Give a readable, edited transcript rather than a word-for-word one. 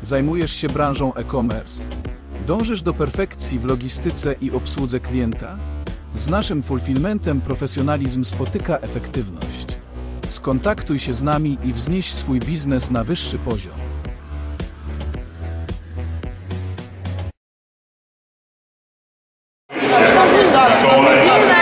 Zajmujesz się branżą e-commerce? Dążysz do perfekcji w logistyce i obsłudze klienta? Z naszym fulfillmentem profesjonalizm spotyka efektywność. Skontaktuj się z nami i wznieś swój biznes na wyższy poziom. Mikołaj.